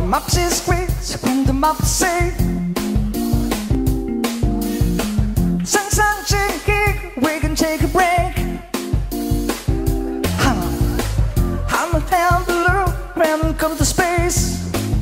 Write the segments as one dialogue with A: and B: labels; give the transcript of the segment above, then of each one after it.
A: map is great, when the map is safe. Sunshine shaking, we can take a break. I'm a hell blue, when it comes to space.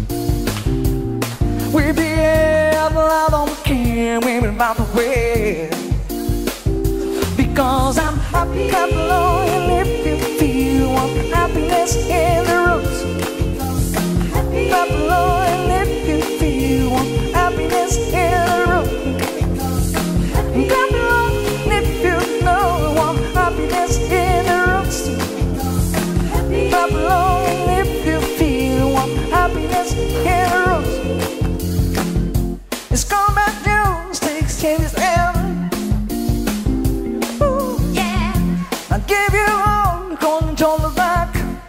A: We be able, I don't care, we're about the way. Because I'm happy, clap along, and if you feel happiness in the roots. Clap along, and if you feel happiness in the room. Clap along, and if you know happiness in the roots. Clap along, and if you feel happiness in the roots. It's gone back news, takes changes in. Ooh, yeah. I give you all control of back.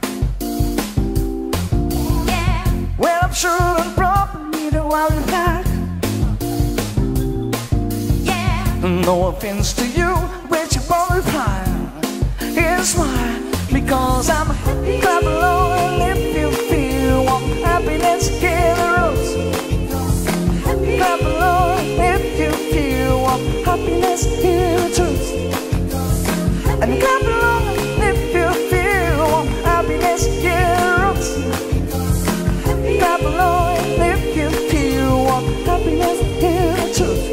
A: Yeah. Well, I'm sure and proper, you know I'll be back. Yeah. No offense to you, but you won't reply. Here's why. Because I'm happy. Clap along, and if you feel happiness in the roots. Clap along if you feel happiness in the truth. And clap along if you feel happiness in the roots. Clap along if you feel happiness in the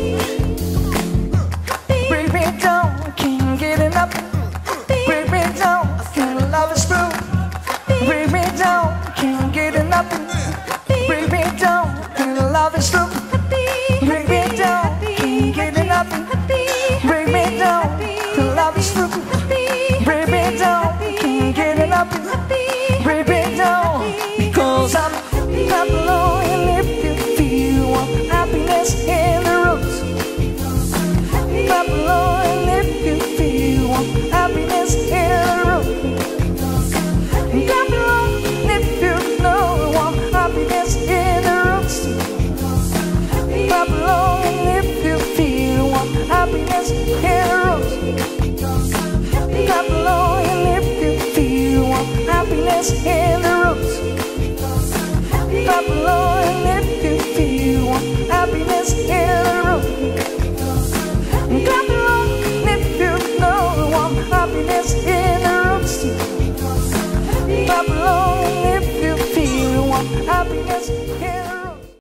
A: truth. Break me down, can't get enough. Break me down, can't love is true. Break me down, can't get enough. Break me down, can't love is true. Break me down, can't get enough. Break me down, the love is true. Break me down, can't get enough. Break me down, because I'm clap along, and if you feel happiness in the roots. Clap along, and if you feel